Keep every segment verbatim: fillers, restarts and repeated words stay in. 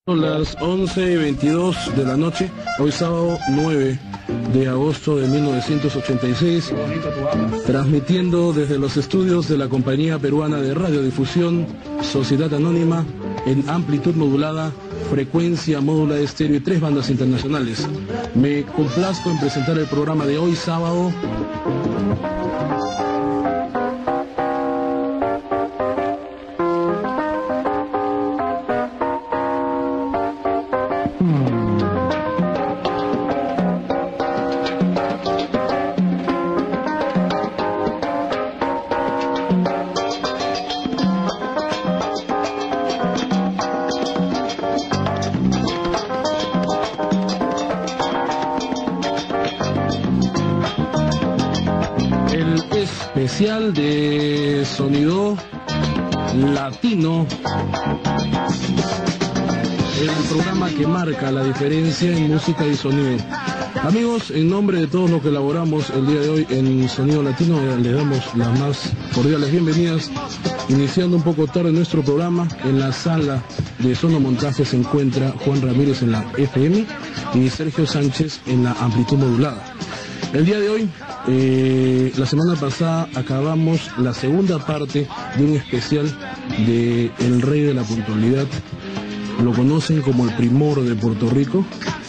Son las once y veintidós de la noche, hoy sábado nueve de agosto de mil novecientos ochenta y seis, transmitiendo desde los estudios de la Compañía Peruana de Radiodifusión, Sociedad Anónima, en amplitud modulada, frecuencia módula de estéreo y tres bandas internacionales. Me complazco en presentar el programa de hoy sábado. Especial de sonido latino, el programa que marca la diferencia en música y sonido. Amigos, en nombre de todos los que elaboramos el día de hoy en Sonido Latino, les damos las más cordiales bienvenidas, iniciando un poco tarde nuestro programa. En la sala de sonomontaje se encuentra Juan Ramírez en la F M y Sergio Sánchez en la amplitud modulada. El día de hoy, eh, la semana pasada acabamos la segunda parte de un especial de El Rey de la Puntualidad. Lo conocen como el Primor de Puerto Rico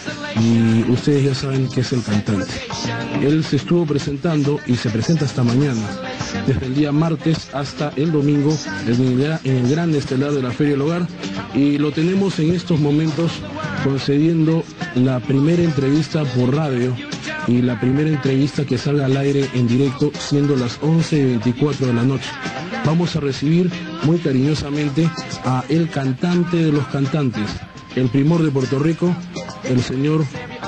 y ustedes ya saben que es el cantante. Él se estuvo presentando y se presenta hasta mañana, desde el día martes hasta el domingo, en el, en el gran estelar de la Feria del Hogar, y lo tenemos en estos momentos concediendo la primera entrevista por radio y la primera entrevista que salga al aire en directo, siendo las once y veinticuatro de la noche. Vamos a recibir muy cariñosamente a el cantante de los cantantes, el Primor de Puerto Rico, el señor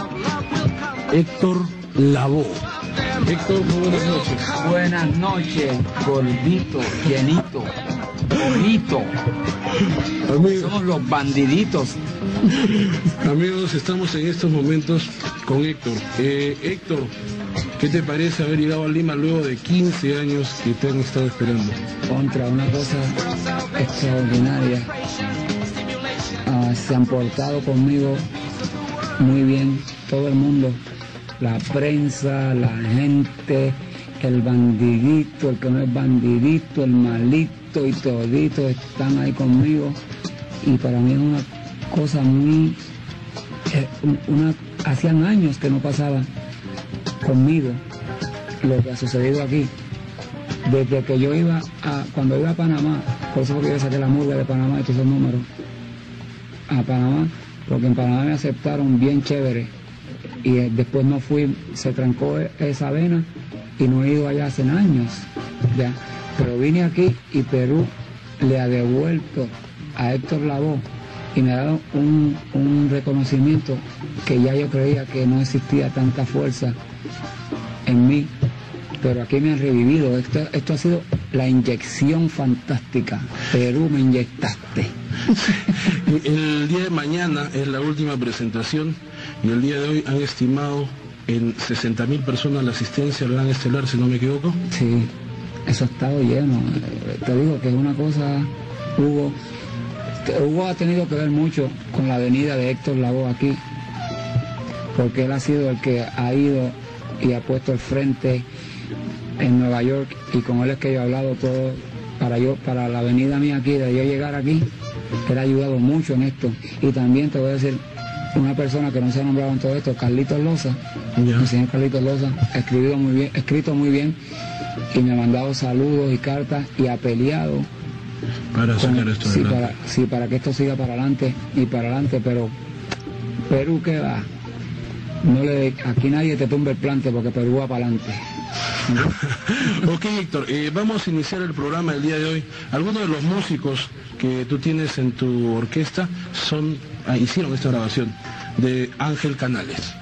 Héctor Lavoe. Héctor, muy buenas noches. Buenas noches, gordito, llenito, bonito. Amigos, somos los bandiditos. Amigos, estamos en estos momentos con Héctor. Eh, Héctor, ¿qué te parece haber llegado a Lima luego de quince años que te han estado esperando? Contra una cosa extraordinaria. Uh, se han portado conmigo muy bien todo el mundo, la prensa, la gente, el bandidito, el que no es bandidito, el malito y todito están ahí conmigo, y para mí es una cosa muy eh, una hacían años que no pasaba conmigo lo que ha sucedido aquí. Desde que yo iba a, cuando iba a Panamá, por eso fue que yo saqué la murga de Panamá y todos esos números a Panamá, porque en Panamá me aceptaron bien chévere, y eh, después no fui, se trancó esa vena y no he ido allá hace años ya, pero vine aquí y Perú le ha devuelto a Héctor Lavoe y me ha dado un, un reconocimiento que ya yo creía que no existía tanta fuerza en mí, pero aquí me han revivido. Esto, esto ha sido la inyección fantástica. Perú, me inyectaste. El día de mañana es la última presentación y el día de hoy han estimado en sesenta mil personas la asistencia al gran estelar, si no me equivoco. Sí, eso ha estado lleno. Te digo que es una cosa, Hugo, Hugo ha tenido que ver mucho con la venida de Héctor Lavoe aquí, porque él ha sido el que ha ido y ha puesto el frente en Nueva York, y con él es que yo he hablado todo para yo, para la venida mía aquí, de yo llegar aquí. Él ha ayudado mucho en esto. Y también te voy a decir, una persona que no se ha nombrado en todo esto, Carlitos Loza, yeah. El señor Carlitos Loza, ha escrito muy bien, escrito muy bien, y me ha mandado saludos y cartas, y ha peleado para sacar con, esto sí, adelante. para, sí, para que esto siga para adelante y para adelante, pero Perú, ¿qué va? No le, aquí nadie te tumba el plante, porque Perú va para adelante. Ok, Héctor, eh, vamos a iniciar el programa el día de hoy. Algunos de los músicos que tú tienes en tu orquesta son ah, hicieron esta grabación de Ángel Canales.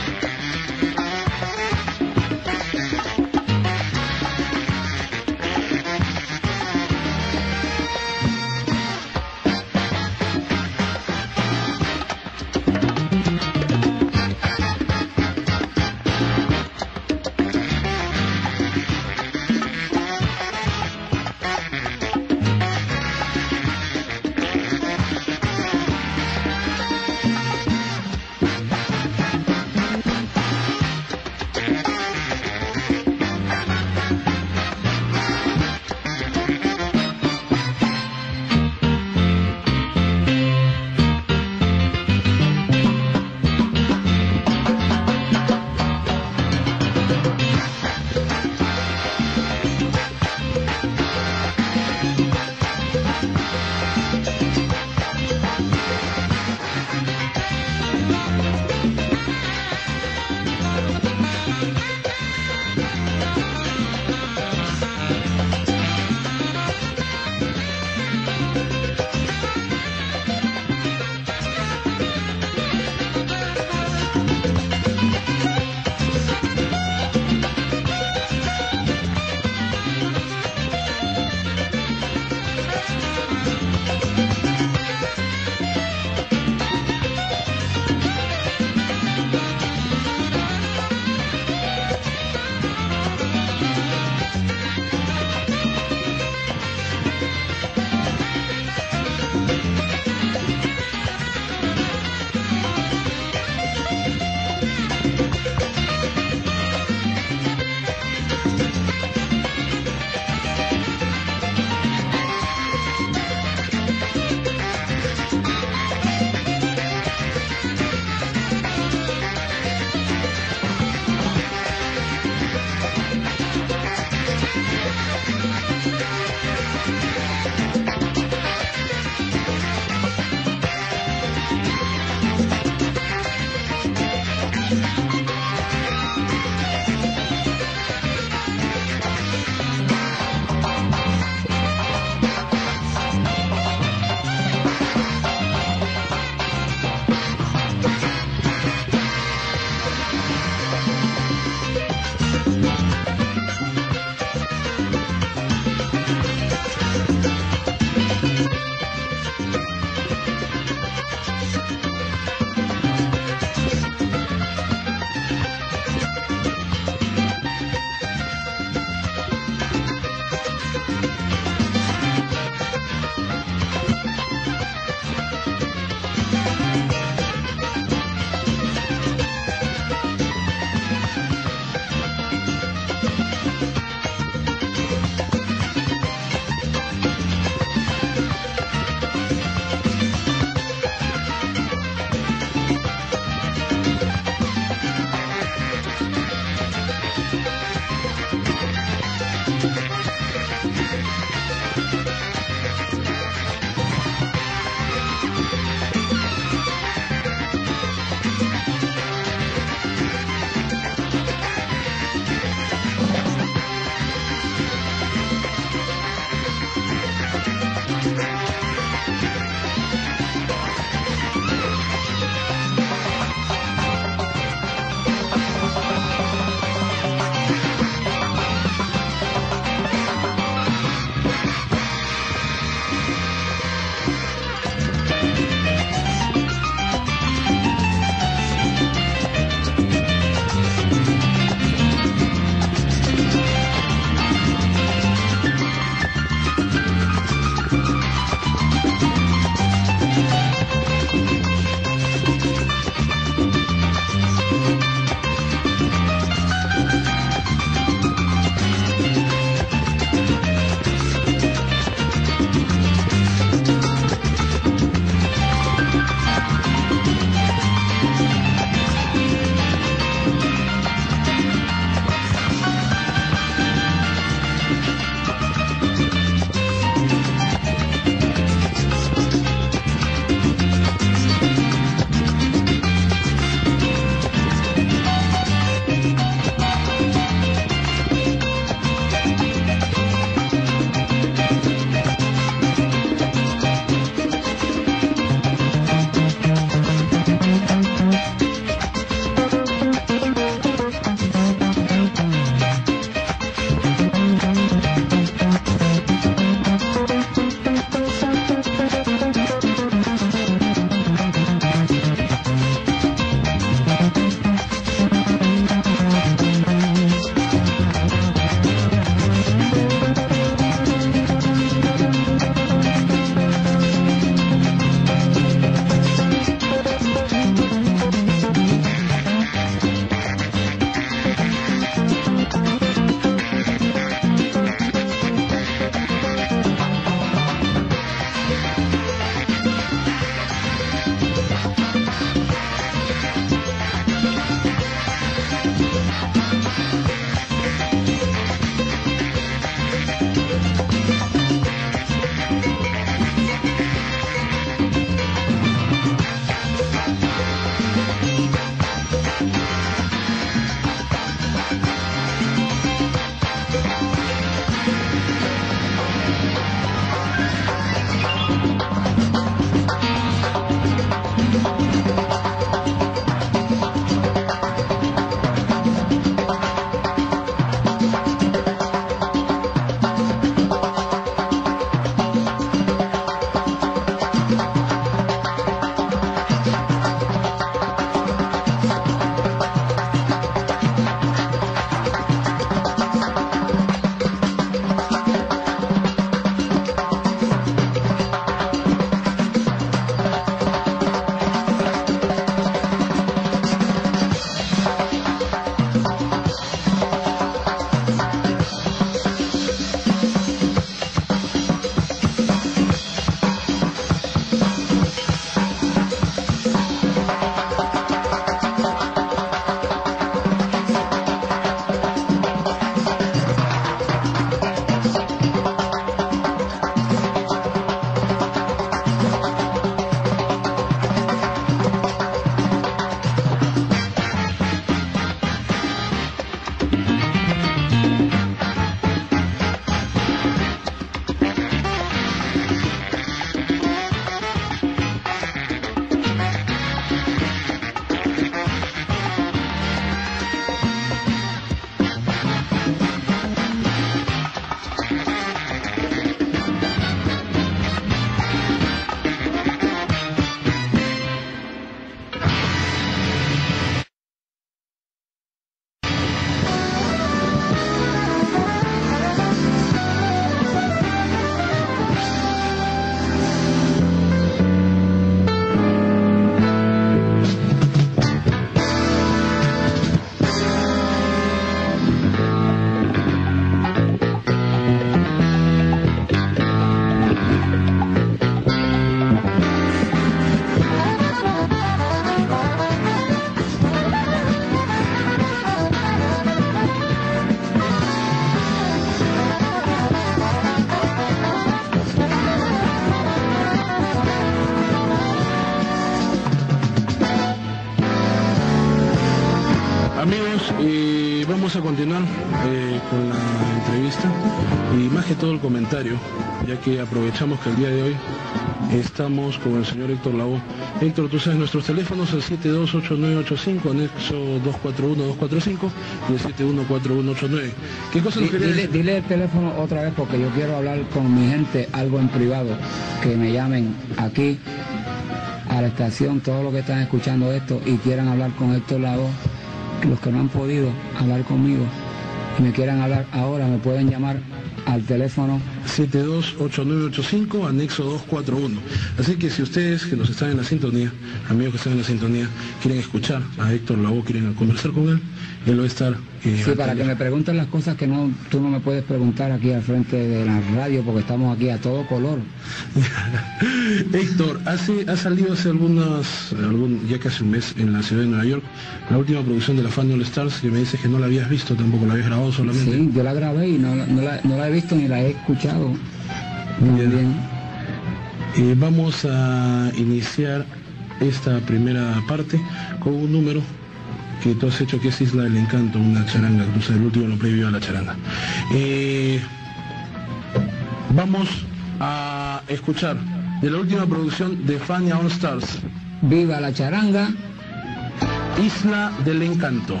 Amigos, eh, vamos a continuar eh, con la entrevista y más que todo el comentario, ya que aprovechamos que el día de hoy estamos con el señor Héctor Lavoe. Héctor, tú sabes nuestros teléfonos, el siete dos ocho nueve ocho cinco, anexo dos cuatro uno dos cuatro cinco y el siete uno cuatro uno ocho nueve. ¿Qué cosa nos querías decir? Dile el teléfono otra vez porque yo quiero hablar con mi gente, algo en privado, que me llamen aquí a la estación, todos los que están escuchando esto y quieran hablar con Héctor Lavoe, los que no han podido hablar conmigo y me quieran hablar ahora, me pueden llamar al teléfono siete dos ocho nueve ocho cinco, anexo dos cuatro uno. Así que si ustedes que nos están en la sintonía, amigos que están en la sintonía, quieren escuchar a Héctor Lavoe, quieren conversar con él, él va a estar... Eh, sí, para que me pregunten las cosas que no tú no me puedes preguntar aquí al frente de la radio, porque estamos aquí a todo color. Héctor, hace, ha salido hace algunas, algún, ya casi un mes en la ciudad de Nueva York, la última producción de la Fan All Stars, que me dices que no la habías visto, tampoco la habías grabado solamente. Sí, yo la grabé y no, no, la, no la he visto ni la he escuchado. Muy bien. bien. Eh, vamos a iniciar esta primera parte con un número que tú has hecho, que es Isla del Encanto, una charanga, incluso el último lo previo a la charanga. Eh, vamos a escuchar de la última producción de Fania All Stars. Viva la charanga. Isla del Encanto.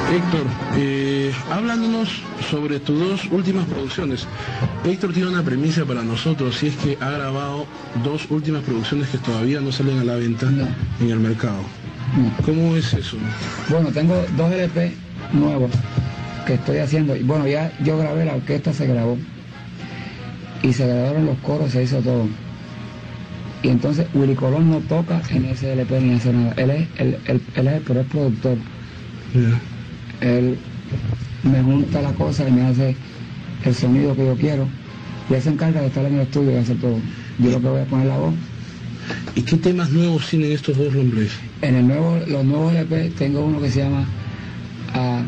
Héctor, eh, hablándonos sobre tus dos últimas producciones. Héctor tiene una premisa para nosotros, y es que ha grabado dos últimas producciones que todavía no salen a la venta no. en el mercado. No. ¿Cómo es eso? Bueno, tengo dos L P nuevos que estoy haciendo. Bueno, ya yo grabé, la orquesta se grabó. Y se grabaron los coros, se hizo todo. Y entonces Willy Colón no toca en ese L P ni hace nada. Él es, él, él, él es, pero es productor. Yeah. Él me junta la cosa y me hace el sonido que yo quiero. Y él se encarga de estar en el estudio y hacer todo. Yo lo que voy a poner la voz. ¿Y qué temas nuevos tienen estos dos hombres? En el nuevo, los nuevos L P tengo uno que se llama uh,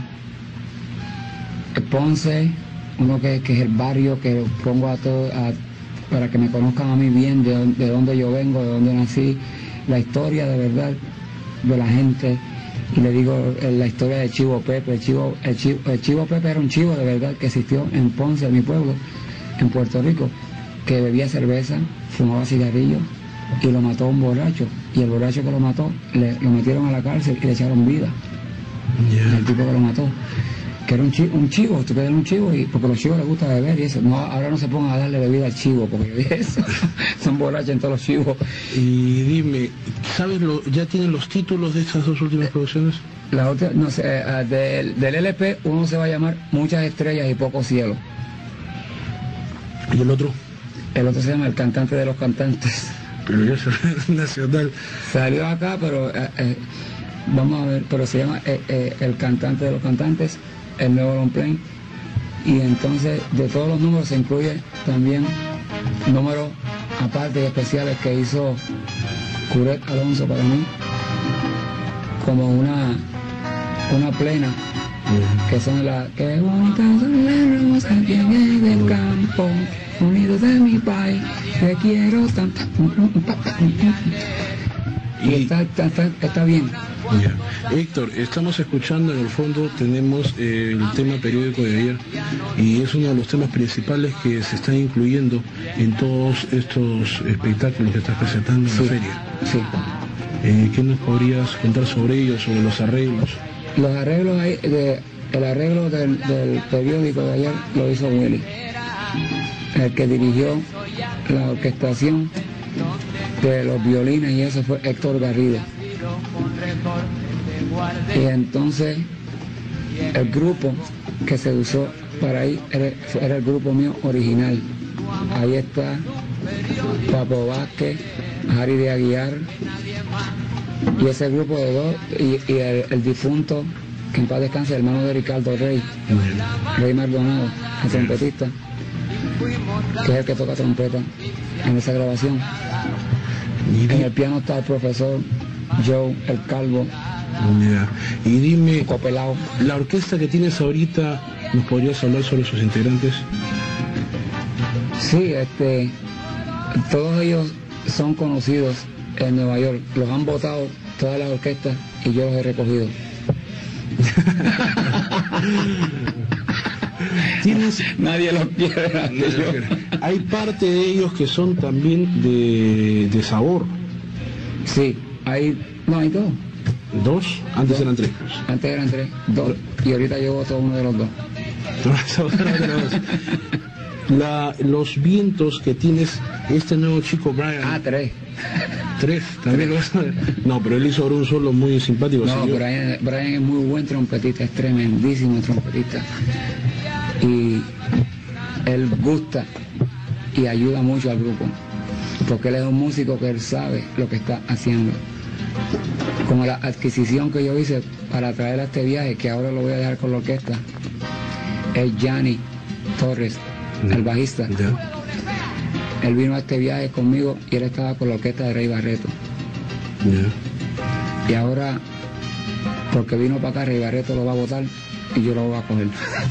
Ponce, uno que, que es el barrio, que lo pongo a todo a, para que me conozcan a mí bien, de, de dónde yo vengo, de dónde nací, la historia de verdad de la gente. Y le digo eh, la historia de Chivo Pepe. El Chivo, el, Chivo, el Chivo Pepe era un chivo de verdad que existió en Ponce, mi pueblo, en Puerto Rico, que bebía cerveza, fumaba cigarrillos y lo mató un borracho. Y el borracho que lo mató, le, lo metieron a la cárcel y le echaron vida. Yeah. El tipo que lo mató. Que era un chivo, un chivo, tú quedas un chivo, y porque a los chivos les gusta beber y eso. No, ahora no se pongan a darle bebida al chivo, porque eso, son borrachos en todos los chivos. Y dime, ¿sabes lo, ya tienen los títulos de estas dos últimas producciones? La otra, no sé, uh, del, del L P uno se va a llamar Muchas Estrellas y Poco Cielo. ¿Y el otro? El otro se llama El Cantante de los Cantantes. Pero ya es nacional. Salió acá, pero uh, uh, vamos a ver, pero se llama uh, uh, El Cantante de los Cantantes, el nuevo long play. Y entonces de todos los números se incluye también números aparte y especiales que hizo Curet Alonso para mí, como una una plena, uh-huh. que son las que bonitas son las rosas que vienen del campo, unidos de mi país, te quiero tanto. Y está, está, está, está bien. Yeah. Héctor, estamos escuchando, en el fondo tenemos eh, el tema periódico de ayer, y es uno de los temas principales que se están incluyendo en todos estos espectáculos que estás presentando en sí, la feria. Sí. Eh, ¿Qué nos podrías contar sobre ellos, sobre los arreglos? Los arreglos, ahí, de, el arreglo del, del periódico de ayer lo hizo Willy, el que dirigió la orquestación de los violines y eso fue Héctor Garrido. Y entonces el grupo que se usó para ahí era, era el grupo mío original. Ahí está Papo Vázquez, Harry de Aguiar, y ese grupo de dos, y, y el, el difunto, que en paz descanse, el hermano de Ricardo Rey, Rey Maldonado, el trompetista, que es el que toca trompeta en esa grabación. En el piano está el profesor Joe, el Calvo. Yeah. Y dime, Copelao. La orquesta que tienes ahorita, ¿nos podrías hablar sobre sus integrantes? Sí, este, todos ellos son conocidos en Nueva York. Los han votado todas las orquestas y yo los he recogido. ¿Tienes? Nadie los quiere. Nadie yo. Hay parte de ellos que son también de, de sabor. Sí, hay, no, hay dos. ¿Dos? Antes dos. Eran tres. Antes eran tres, dos. Y ahorita yo voto uno de los dos. La, los vientos que tienes, este nuevo chico Brian. Ah, tres. Tres, también lo es. No, pero él hizo ahora un solo muy simpático. No, Brian, Brian es muy buen trompetista, es tremendísimo trompetista. Y él gusta y ayuda mucho al grupo, porque él es un músico que él sabe lo que está haciendo. Como la adquisición que yo hice para traer a este viaje, que ahora lo voy a dejar con la orquesta, es Gianni Torres, mm. el bajista. Yeah. Él vino a este viaje conmigo y él estaba con la orquesta de Rey Barreto. Yeah. Y ahora, porque vino para acá, Rey Barreto lo va a votar y yo lo voy a coger.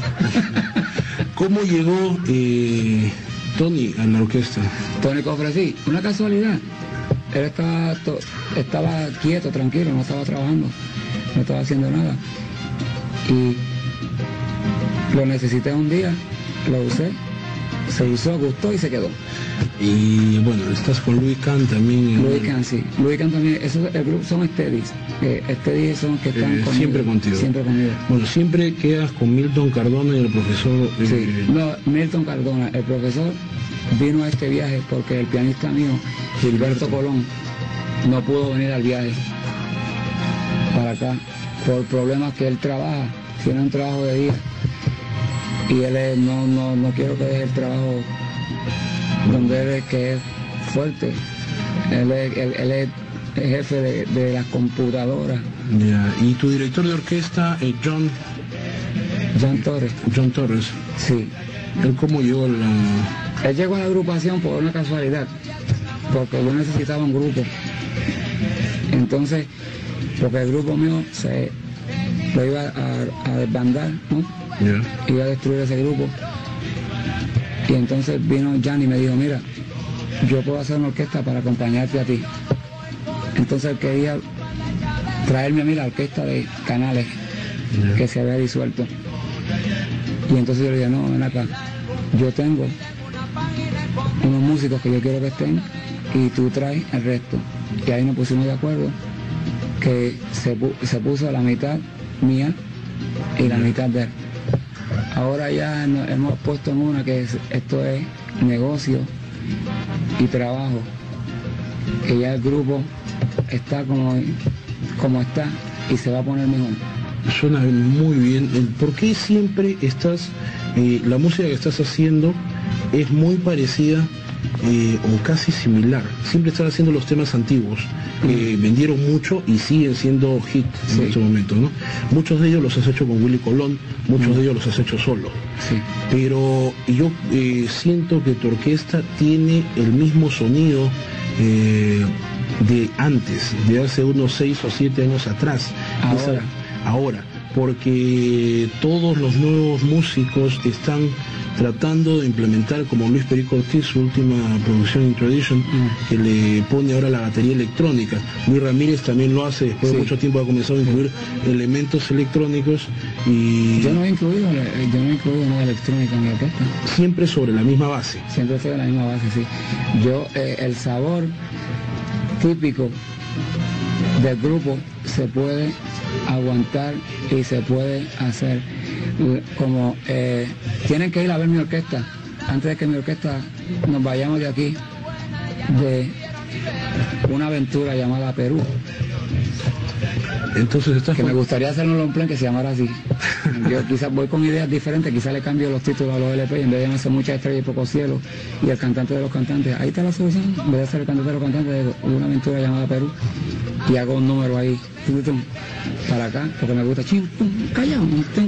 ¿Cómo llegó eh, Tony a la orquesta? Tony Cofresí, una casualidad. Él estaba, to, estaba quieto, tranquilo, no estaba trabajando, no estaba haciendo nada. Y lo necesité un día, lo usé se usó, gustó y se quedó. Y bueno, estás con Louis Kahn también. Louis Kahn, sí. Louis Kahn también, eso, el grupo son Steadies. Eh, Steadies son los que están eh, conmigo, siempre contigo. Siempre conmigo. Bueno, siempre quedas con Milton Cardona y el profesor. Eh, sí. No, Milton Cardona, el profesor vino a este viaje porque el pianista mío, Gilberto Colón, no pudo venir al viaje para acá por problemas que él trabaja, tiene un trabajo de día y él es, no, no, no quiero que deje el trabajo donde él es, que es fuerte. Él es, él, él es el jefe de, de las computadoras. Yeah. Y tu director de orquesta, eh, John John Torres. John Torres. Sí. ¿Él cómo llegó a la...? Él llegó a la agrupación por una casualidad, porque yo necesitaba un grupo. Entonces, porque el grupo mío se lo iba a, a desbandar, ¿no? Yeah. Iba a destruir ese grupo. Y entonces vino Jan y me dijo, mira, yo puedo hacer una orquesta para acompañarte a ti. Entonces él quería traerme a mí la orquesta de Canales, yeah, que se había disuelto. Y entonces yo le dije, no, ven acá, yo tengo unos músicos que yo quiero que estén y tú traes el resto. Y ahí nos pusimos de acuerdo que se, pu se puso la mitad mía y la mitad de él. Ahora ya nos hemos puesto en una que es, esto es negocio y trabajo, que ya el grupo está como, como está y se va a poner mejor. Suena muy bien. ¿Por qué siempre estás, eh, la música que estás haciendo es muy parecida eh, o casi similar? Siempre estás haciendo los temas antiguos, que mm. vendieron mucho y siguen siendo hit en sí. este momento, ¿no? Muchos de ellos los has hecho con Willy Colón, muchos mm. de ellos los has hecho solo. Sí. Pero yo eh, siento que tu orquesta tiene el mismo sonido eh, de antes, de hace unos seis o siete años atrás. Ahora. Esa, ahora, porque todos los nuevos músicos están tratando de implementar, como Luis Perico Ortiz, su última producción In Tradition, mm. que le pone ahora la batería electrónica. Luis Ramírez también lo hace, después sí. de mucho tiempo ha comenzado a incluir sí. elementos electrónicos y... Yo no he incluido, yo no he incluido nada electrónico en mi orquesta. Siempre sobre la misma base. Siempre sobre la misma base, sí. Yo, eh, el sabor típico del grupo se puede aguantar y se puede hacer como eh, tienen que ir a ver mi orquesta antes de que mi orquesta nos vayamos de aquí, de una aventura llamada Perú. Entonces estás que con... me gustaría hacer un long play que se llamara así. Yo quizás voy con ideas diferentes, quizás le cambio los títulos a los L P y en vez de llamarse Muchas Estrellas y Poco Cielo y el cantante de los cantantes, ahí está la solución. En vez de ser el cantante de los cantantes, de una aventura llamada Perú, y hago un número ahí tum, tum, para acá, porque me gusta ching, tum, callado,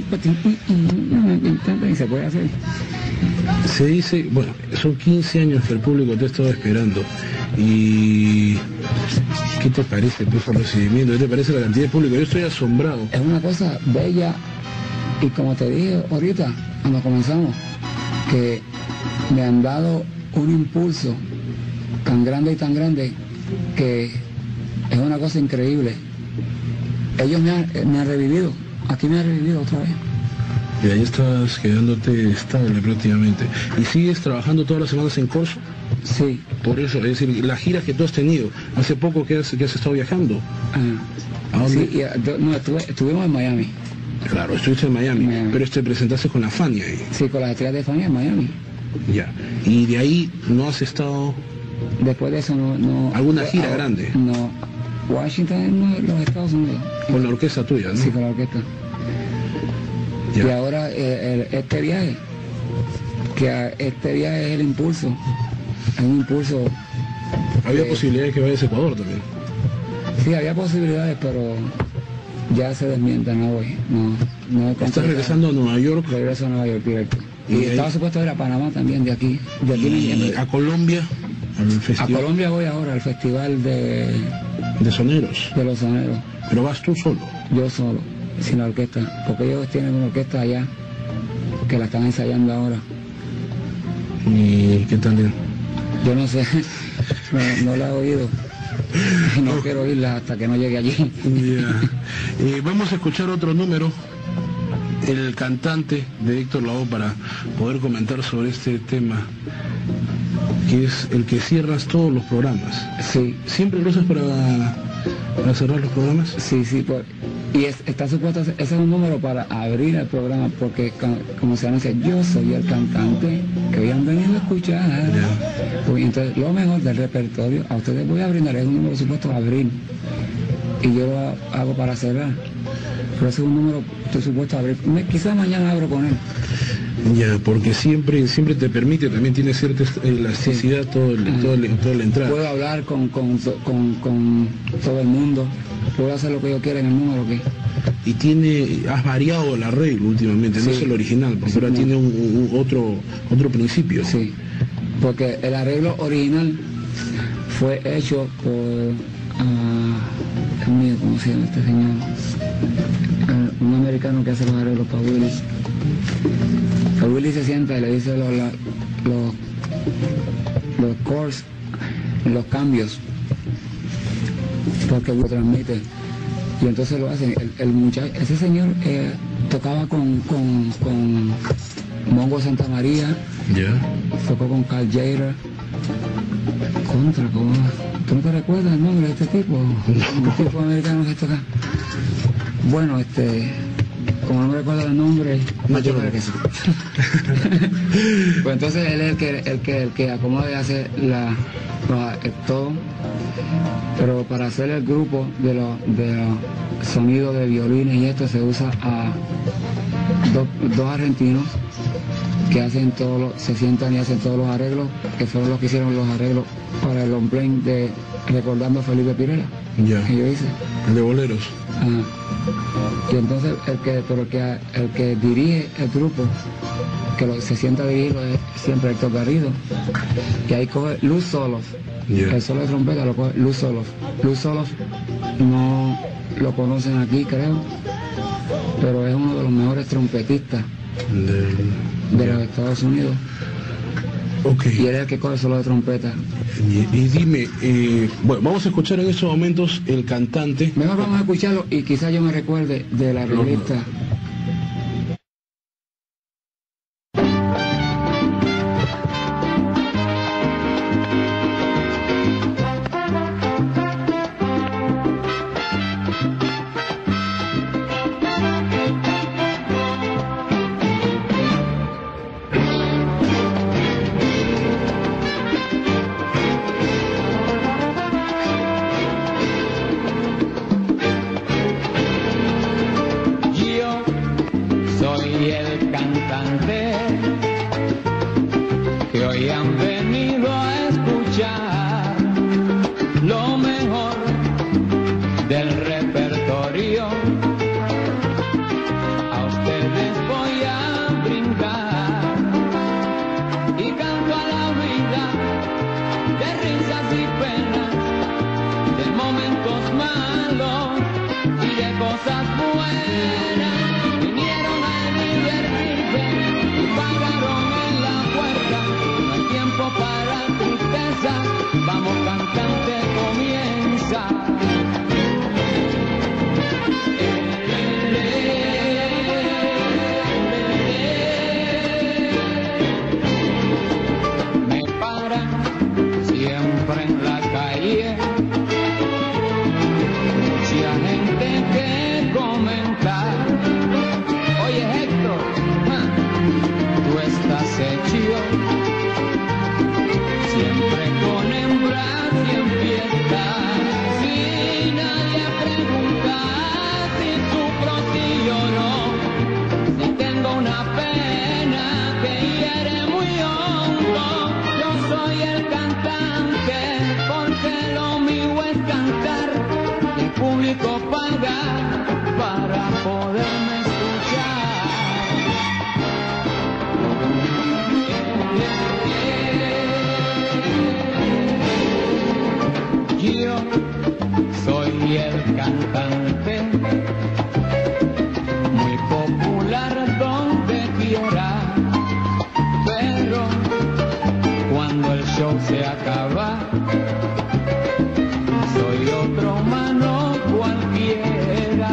y se puede hacer. Se dice, bueno, son quince años que el público te ha estado esperando. Y ¿qué te parece pues, el recibimiento? ¿Qué te parece la cantidad de público? Yo estoy asombrado. Es una cosa bella y como te dije ahorita, cuando comenzamos, que me han dado un impulso tan grande y tan grande que es una cosa increíble. Ellos me han, me han revivido, aquí me han revivido otra vez. Y ahí estás quedándote estable prácticamente. ¿Y sigues trabajando todas las semanas en Corso? Sí. Por eso, es decir, las giras que tú has tenido, hace poco que has, que has estado viajando. Ah, ¿a dónde? Sí, y, no, estuve, estuvimos en Miami. Claro, estuviste en Miami, Miami, pero te presentaste con la Fania ahí. Sí, con las estrellas de Fania en Miami. Ya, y de ahí no has estado... Después de eso no... no ¿Alguna gira ah, grande? No, Washington, no, los Estados Unidos. Con la orquesta tuya, ¿no? Sí, con la orquesta. Ya. Y ahora eh, el, este viaje, que este viaje es el impulso, es un impulso... ¿Había de, posibilidades que vayas a Ecuador también? Sí, había posibilidades, pero ya se desmientan, no voy. No, no ¿Estás regresando a Nueva York? Regreso a Nueva York directo. Y, y estaba ahí... supuesto a ir a Panamá también, de aquí. De aquí ¿Y a Colombia? Al festival. A Colombia voy ahora, al festival de... De soneros. De los soneros. ¿Pero vas tú solo? Yo solo, sin la orquesta, porque ellos tienen una orquesta allá, que la están ensayando ahora. ¿Y qué tal? Yo no sé, no, no la he oído. No quiero oírla hasta que no llegue allí. Yeah. Eh, vamos a escuchar otro número el cantante de Héctor Lavoe para poder comentar sobre este tema, que es el que cierras todos los programas. Sí. ¿Siempre lo usas para, para cerrar los programas? Sí, sí, por, y es, está supuesto, ese es un número para abrir el programa, porque como, como se anuncia, yo soy el cantante que hoy han venido a escuchar. Yeah. Pues, entonces, lo mejor del repertorio, a ustedes voy a brindar, es un número supuesto a abrir, y yo lo hago para cerrar. Pero ese es un número, estoy supuesto a abrir. Quizás mañana abro con él. Ya, porque siempre siempre te permite, también tiene cierta elasticidad, sí. todo el, todo el, toda la entrada. Puedo hablar con, con, con, con todo el mundo, puedo hacer lo que yo quiera en el número que... Y tiene, has variado el arreglo últimamente, sí. No es el original, porque sí, ahora no. tiene un, un, otro, otro principio. Sí, porque el arreglo original fue hecho por... Uh, ¿cómo se llama este señor? Uh, un americano que hace los arreglos para Willis. A Willis se sienta y le dice los, los, los chords, los cambios, porque lo transmite. Y entonces lo hacen. El, el muchacho, ese señor eh, tocaba con, con, con Mongo Santa María, yeah. tocó con Carl Jader. Contra, ¿cómo? ¿Tú no te recuerdas el nombre de este tipo? No. Un tipo americano que toca. Bueno, este, como no me recuerdo el nombre, no yo creo que sí. Pues entonces él es el que el que el que acomoda y hace la, la el todo, pero para hacer el grupo de los de los sonidos de violines y esto se usa a dos, dos argentinos que hacen todos los, se sientan y hacen todos los arreglos, que fueron los que hicieron los arreglos para el long play de Recordando a Felipe Pirela, yeah. que yo hice. El de boleros. Ajá. Y entonces el que, pero el que, el que dirige el grupo, que lo, se sienta a dirigirlo es siempre Héctor Garrido, y ahí coge Luz Solos, yeah. el solo de trompeta lo coge Luz Solos. Luz Solos no lo conocen aquí, creo, pero es uno de los mejores trompetistas de, de los Estados Unidos. Okay. Y él es el que coge solo de trompeta. Y, y dime, eh, bueno, vamos a escuchar en estos momentos el cantante. Mejor vamos a escucharlo y quizás yo me recuerde de la revista. No. Soy otro humano cualquiera.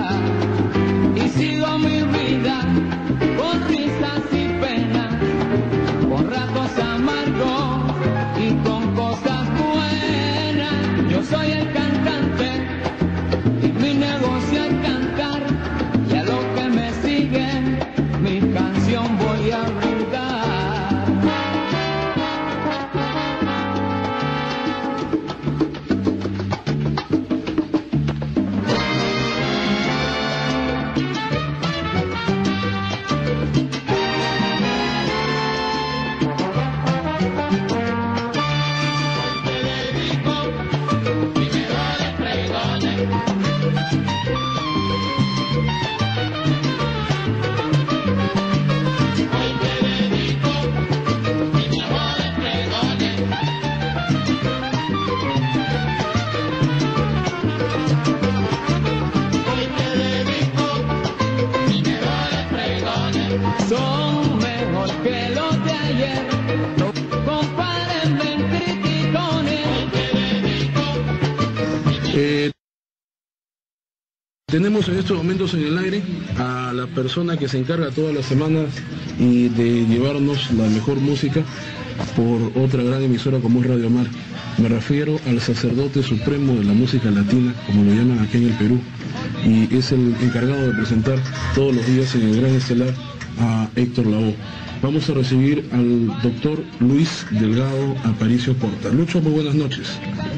Tenemos en estos momentos en el aire a la persona que se encarga todas las semanas y de llevarnos la mejor música por otra gran emisora como es Radio Mar. Me refiero al sacerdote supremo de la música latina, como lo llaman aquí en el Perú, y es el encargado de presentar todos los días en el Gran Estelar a Héctor Lavoe. Vamos a recibir al doctor Luis Delgado Aparicio Porta. Lucho, muy buenas noches.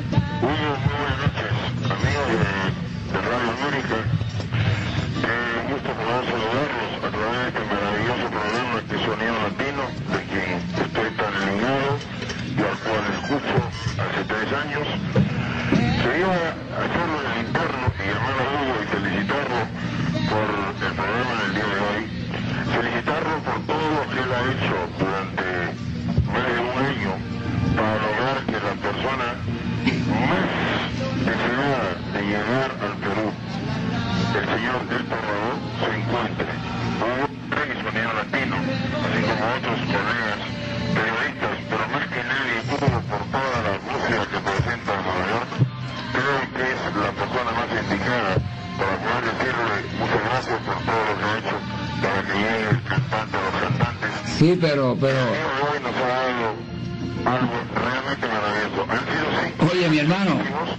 Sí, pero, pero... Oye, mi hermano.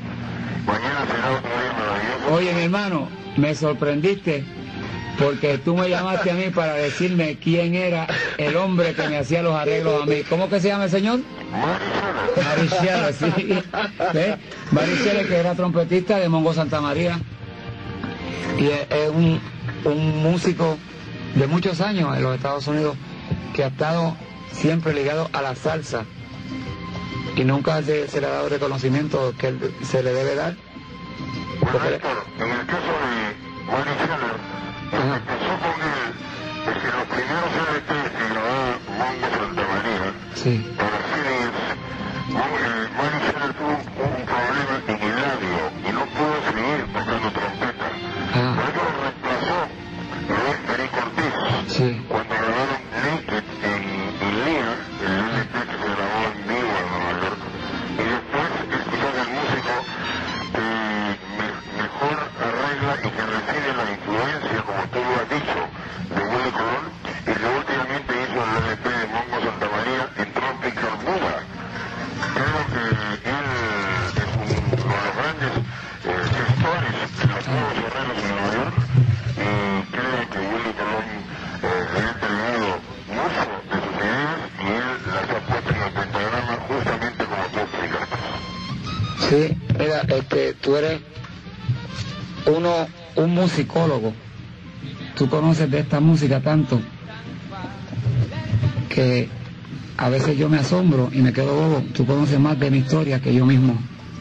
Oye, mi hermano, me sorprendiste porque tú me llamaste a mí para decirme quién era el hombre que me hacía los arreglos a mí. ¿Cómo que se llama el señor? Marichela, sí. ¿Ves? Marichela, que era trompetista de Mongo Santa María. Y es, es un, un músico de muchos años en los Estados Unidos que ha estado siempre ligado a la salsa y nunca se, se le ha dado el reconocimiento que él, se le debe dar. Bueno, Héctor, en el caso de Manny Scheller, empezó con él, porque los primeros L P que grababa Mongo Santa María, sí, para C Ds, Manny Scheller tuvo un, un problema en el labio y no pudo seguir tocando trompeta. Ah. Por eso lo reemplazó Luis Perico Ortiz, sí, cuando grabaron Naked en, en Lea, el L P que se grabó en vivo en Nueva York, y después escuchar al músico que me, mejor arregla y que recibe la influencia, como tú lo has dicho, de Willie Colón, y que últimamente hizo el L P de Mongo Santa María en Tropical Buda. Creo que él es un, uno de los grandes eh, gestores de los nuevos arreglos en Nueva York, y creo que Willie Colón eh, le ha entregado mucho de sus ideas y él las ha puesto en el pentagrama justamente como tú explicaste. sí. Mira, este, tú eres uno, un musicólogo. Tú conoces de esta música tanto que a veces yo me asombro y me quedo bobo. Tú conoces más de mi historia que yo mismo.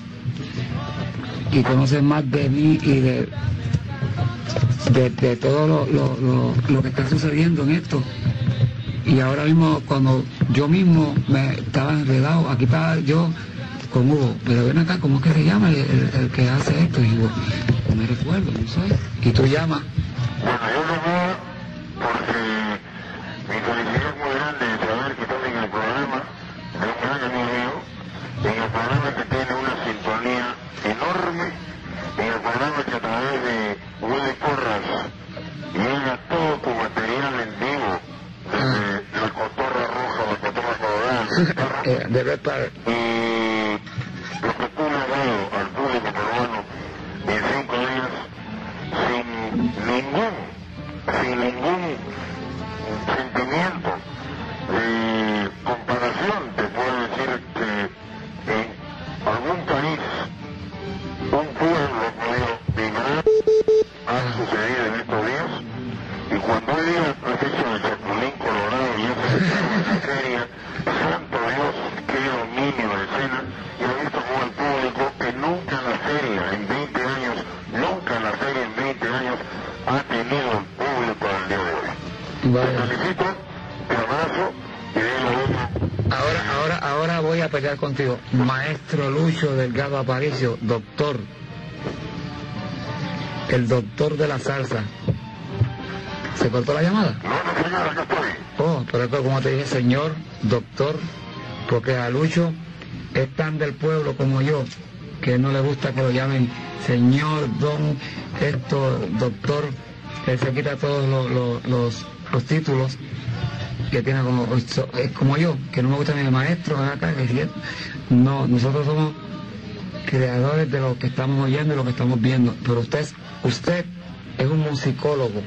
Y conoces más de mí y de, de, de todo lo, lo, lo, lo que está sucediendo en esto. Y ahora mismo, cuando yo mismo me estaba enredado, aquí estaba yo con Hugo, pero ven acá, ¿cómo es que se llama el, el, el que hace esto? Y digo, no me recuerdo, no sé. Y tú llamas. Bueno, yo lo veo porque mi felicidad es muy grande de saber que están en el programa de un gran amigo mío, en el programa que tiene una sintonía enorme, en el programa que a través de Willy Porras llega todo tu material en vivo, desde la cotorra roja, la cotorra colorada, De Red Park. y lo que tú le has dado al público peruano en cinco días, sin ningún, sin ningún sentimiento de comparación, te puedo decir que en algún país, un pueblo podido vibrar, ha sucedido en estos días, y cuando hoy día has hecho el Chapulín Colorado y has hecho una serie, santo Dios, qué dominio de escena, y he visto como el público que nunca la serie en veinte años, nunca la serie en veinte años ha tenido el público al día de hoy. Vaya. Te felicito, te abrazo y de lo otro. Ahora, ahora, ahora voy a pelear contigo. Maestro Lucho Delgado Aparicio, doctor. El doctor de la salsa. ¿Se cortó la llamada? No, no, señora, acá estoy. Oh, pero es que como te dije, señor, doctor, porque a Lucho es tan del pueblo como yo, que no le gusta que lo llamen señor, don, esto, doctor, que se quita todos los, los, los, los títulos que tiene como, es como yo, que no me gusta ni el maestro, acá, que es no, nosotros somos creadores de lo que estamos oyendo y lo que estamos viendo, pero usted, usted es un musicólogo,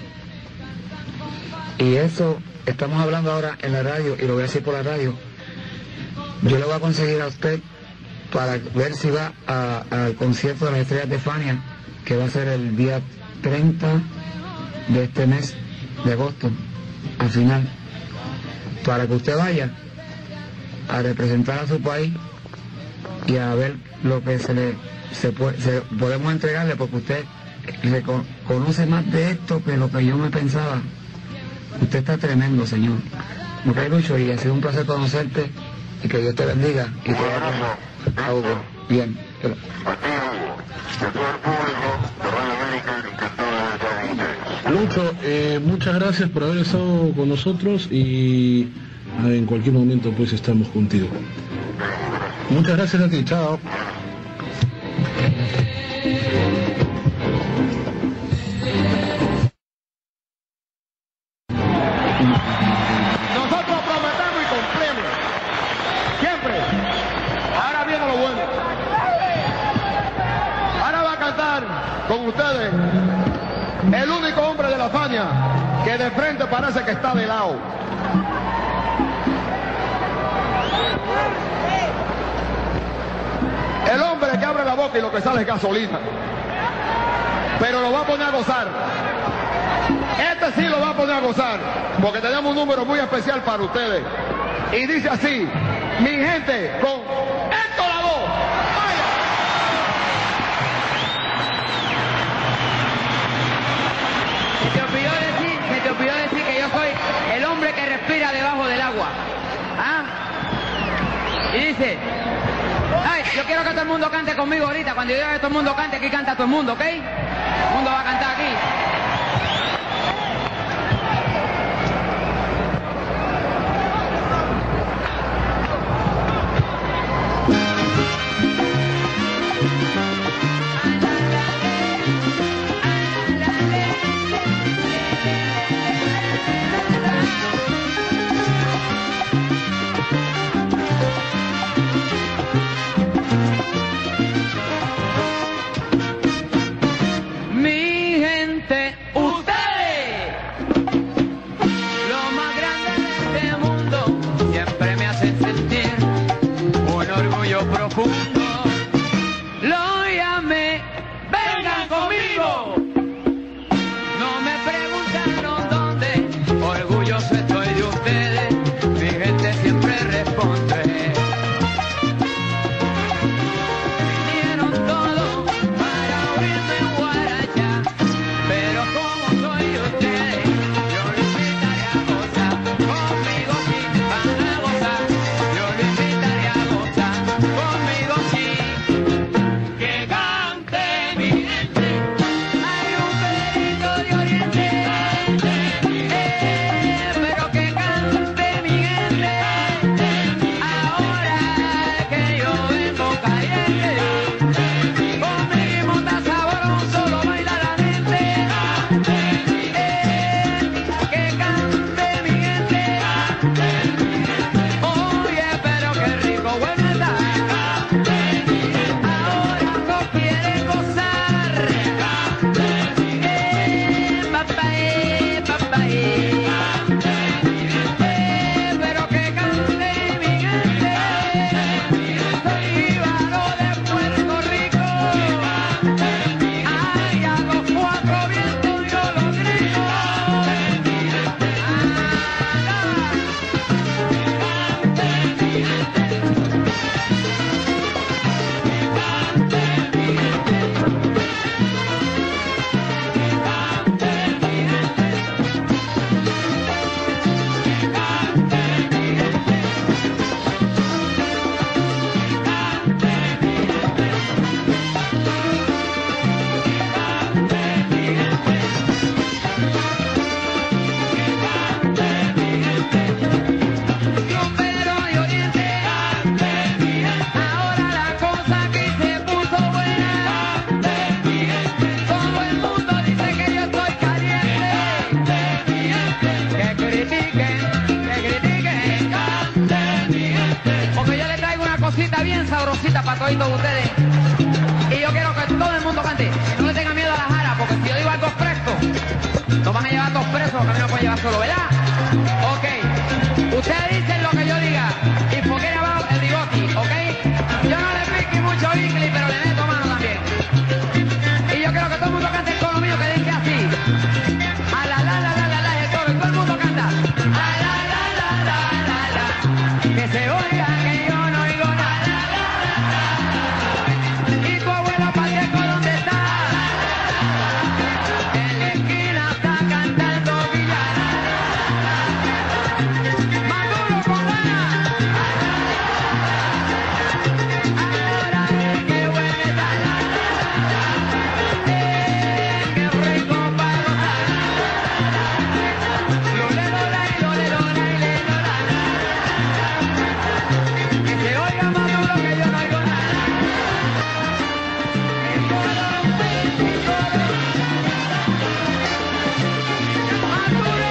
y eso estamos hablando ahora en la radio, y lo voy a decir por la radio. Yo le voy a conseguir a usted para ver si va a, al concierto de las estrellas de Fania, que va a ser el día treinta de este mes de agosto, al final, para que usted vaya a representar a su país y a ver lo que se le se puede, se, podemos entregarle, porque usted le conoce más de esto que lo que yo me pensaba. Usted está tremendo, señor. Ok, Lucho, y ha sido un placer conocerte, y que Dios te bendiga. Y te a Hugo. Bien. Pero... Lucho, eh, muchas gracias por haber estado con nosotros, y en cualquier momento pues estamos contigo. Muchas gracias a ti, chao. Nosotros prometemos y cumplimos. Siempre. Ahora viene lo bueno. Ahora va a cantar con ustedes el único hombre de la Fania que de frente parece que está de lado. El hombre que abre la boca y lo que sale es gasolina. Pero lo va a poner a gozar. Este sí lo va a poner a gozar, porque tenemos un número muy especial para ustedes. Y dice así, mi gente, con Héctor Lavoe. ¡Vaya! Se te olvidó decir, se te olvidó decir que yo soy el hombre que respira debajo del agua. ¿Ah? Y dice, ay, yo quiero que todo el mundo cante conmigo ahorita. Cuando yo diga que todo el mundo cante, aquí canta todo el mundo, ¿ok? Todo el mundo va a cantar aquí. Lo llamé, vengan conmigo. No me preguntaron dónde, orgulloso estoy de ustedes. Mi gente siempre responde. Vinieron todos para oírme guaracha, pero como toditos ustedes. Y yo quiero que todo el mundo cante. No le tengan miedo a la jara, porque si yo digo algo fresco, nos van a llevar todos presos, que a mí no pueden llevar solo, ¿verdad? Ok. Ustedes dicen lo que yo diga. Y forget about el bigoti, ¿ok? Yo no le pique mucho Bicli, pero le meto mano también. Y yo quiero que todo el mundo cante el coro mío que dice así. A la la la la la la el coro. Y todo el mundo canta. A la la la la la la. Que se oiga que yo no oigo nada. Y tu abuelo Pacheco, ¿dónde está? En la esquina está cantando Villar. Maduro con ganas. Ahora es que huele está. Eh, qué rico para gozar. Lole, lola, y lole, lola, y le, lola. Que se oiga Maduro que yo no oigo nada. El coro, el coro. Maduro.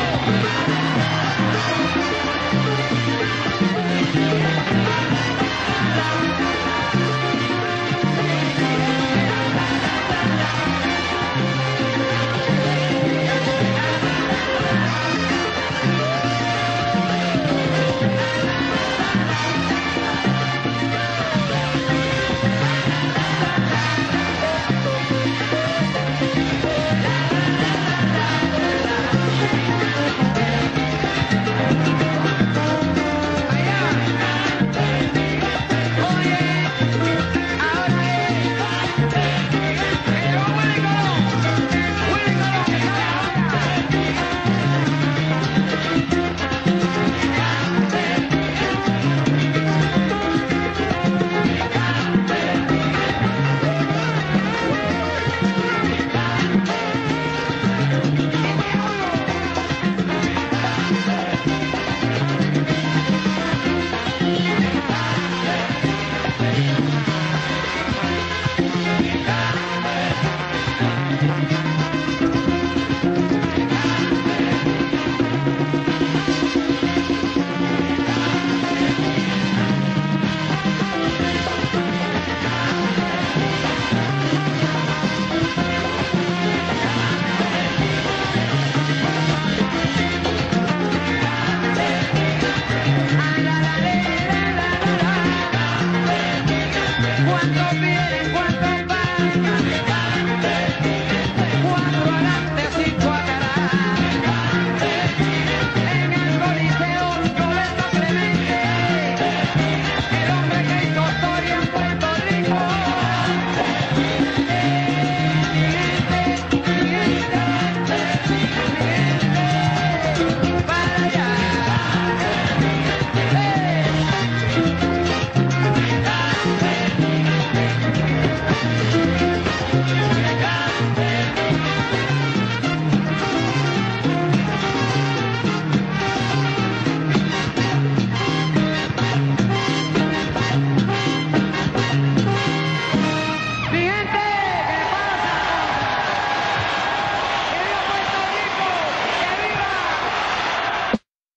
¿Cuántos vienen, cuántos van? Cuatro adelante, cinco atrás. En el Coliseo Roberto Clemente, el hombre que hizo historia en Puerto Rico. Mi gente, mi gente, mi gente, para allá. Mi gente, ¿qué pasa? ¡Que viva Puerto Rico! ¡Que viva!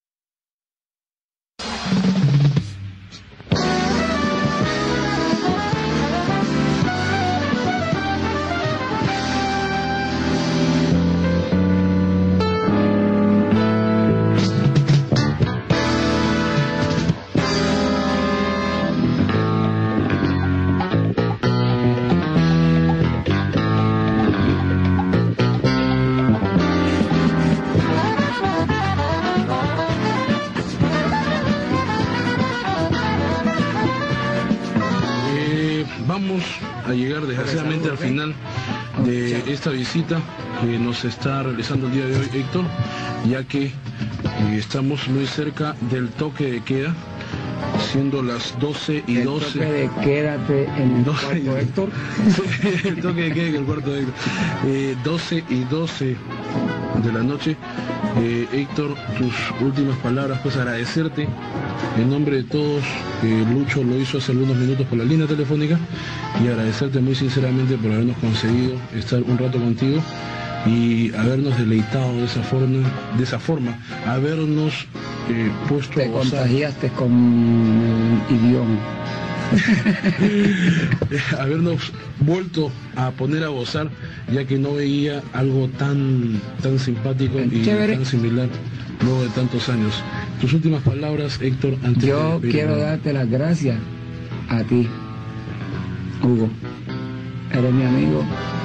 Eh, vamos a llegar desgraciadamente al final de esta visita que nos está realizando el día de hoy Héctor, ya que eh, estamos muy cerca del toque de queda, siendo las doce y El doce. toque de quédate en el doce cuarto, Héctor. el toque de queda en el cuarto de Héctor. Eh, doce y doce de la noche. Eh, Héctor, tus últimas palabras, pues agradecerte en nombre de todos. eh, Lucho lo hizo hace algunos minutos por la línea telefónica, y agradecerte muy sinceramente por habernos conseguido estar un rato contigo y habernos deleitado de esa forma, de esa forma, habernos eh, puesto Te a gozar. contagiaste con el idioma. habernos vuelto a poner a gozar, ya que no veía algo tan tan simpático y Chévere. tan similar luego de tantos años. Tus últimas palabras, Héctor, antes Yo de quiero darte las gracias a ti, Hugo. Eres mi amigo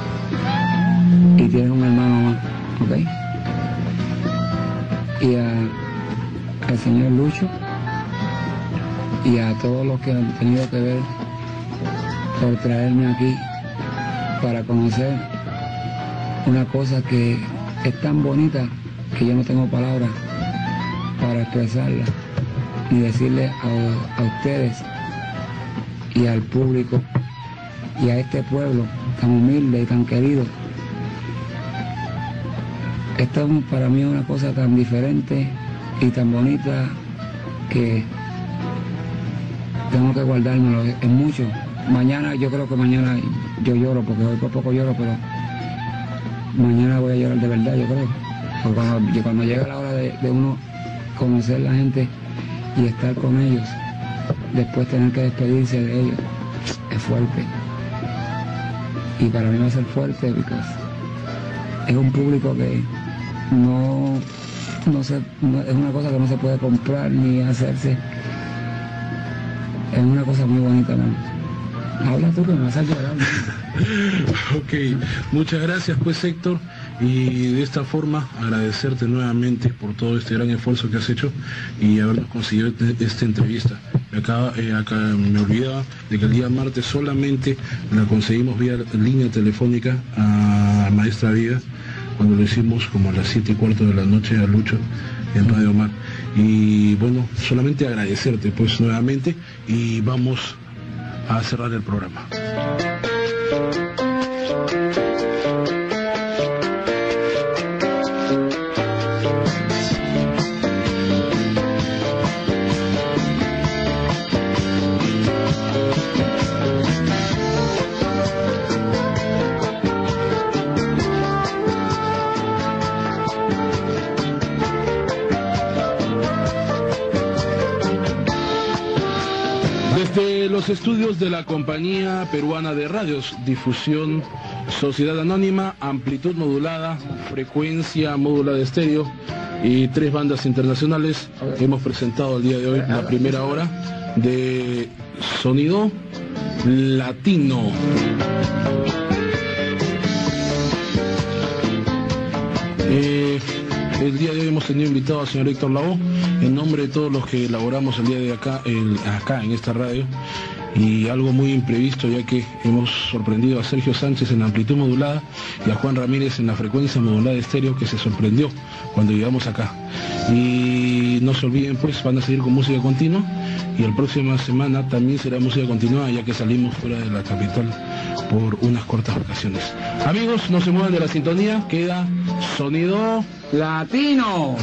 y tienes un hermano más, ¿ok? Y a, al señor Lucho y a todos los que han tenido que ver por traerme aquí para conocer una cosa que es tan bonita que yo no tengo palabras para expresarla ni decirle a, a ustedes y al público y a este pueblo tan humilde y tan querido. Esto es para mí una cosa tan diferente y tan bonita que tengo que guardármelo. Es mucho. Mañana, yo creo que mañana yo lloro, porque hoy por poco lloro, pero mañana voy a llorar de verdad, yo creo. Porque cuando, cuando llega la hora de, de uno conocer a la gente y estar con ellos, después tener que despedirse de ellos, es fuerte. Y para mí va a ser fuerte porque es un público que no, no, se, no es una cosa que no se puede comprar ni hacerse. Es una cosa muy bonita, ¿no? Habla tú que me vas a llorar. Ok, muchas gracias pues, Héctor, y de esta forma agradecerte nuevamente por todo este gran esfuerzo que has hecho y habernos conseguido este- esta entrevista. Acá, eh, acá me olvidaba de que el día martes solamente la conseguimos vía línea telefónica a Maestra Vida, cuando lo hicimos como a las siete y cuarto de la noche a Lucho en Radio Mar. Y bueno, solamente agradecerte pues nuevamente y vamos a cerrar el programa. Desde los estudios de la Compañía Peruana de Radios, Difusión, Sociedad Anónima, Amplitud Modulada, Frecuencia Modulada Estéreo y tres bandas internacionales, hemos presentado el día de hoy la primera hora de Sonido Latino. Eh, el día de hoy hemos tenido invitado al señor Héctor Lavoe, en nombre de todos los que elaboramos el día de acá, el, acá en esta radio, y algo muy imprevisto, ya que hemos sorprendido a Sergio Sánchez en la amplitud modulada y a Juan Ramírez en la frecuencia modulada estéreo, que se sorprendió cuando llegamos acá. Y no se olviden pues, van a seguir con música continua, y la próxima semana también será música continua, ya que salimos fuera de la capital por unas cortas vacaciones. Amigos, no se muevan de la sintonía, queda Sonido ¡Latino!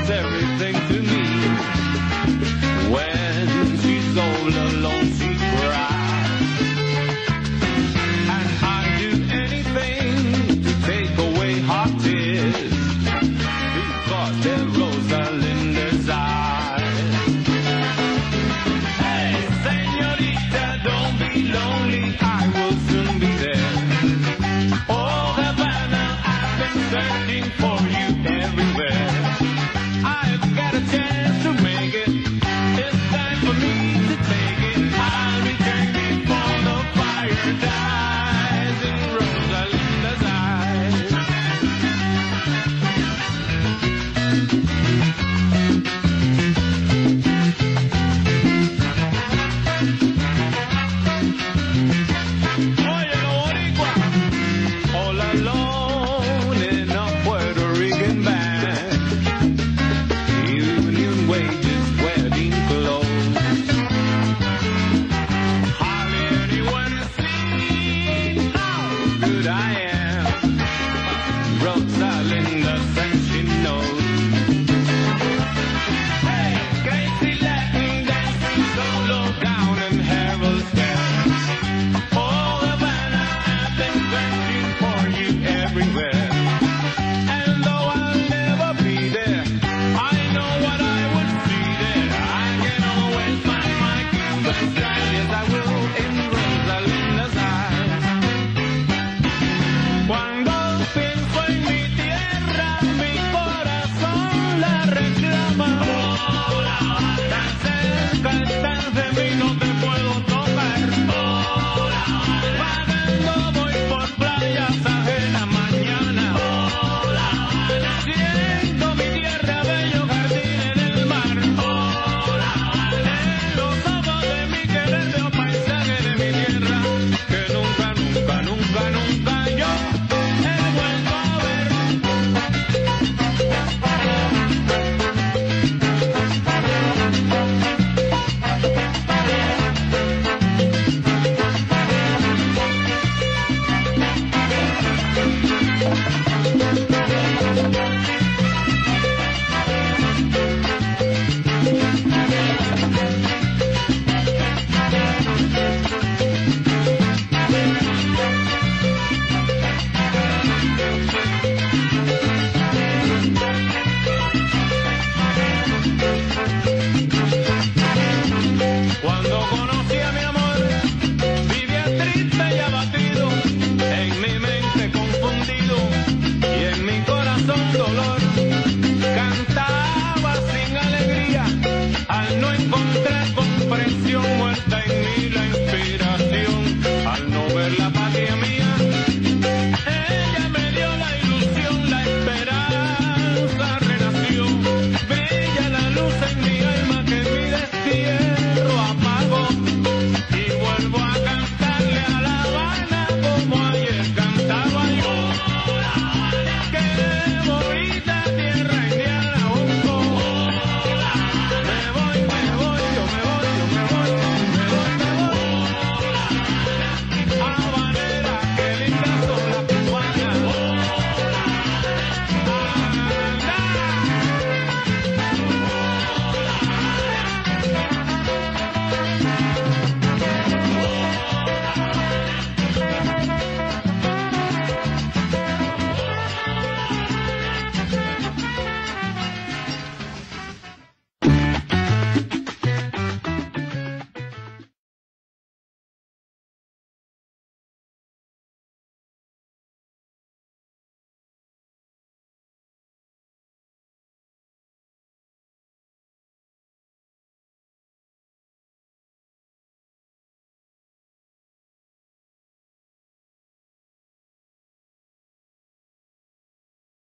means everything to me. When she's all alone, she cries, and I'd do anything to take away her tears, because there Rosalinda's eyes. Hey, señorita, don't be lonely, I will soon be there. Oh, Havana, I've been searching for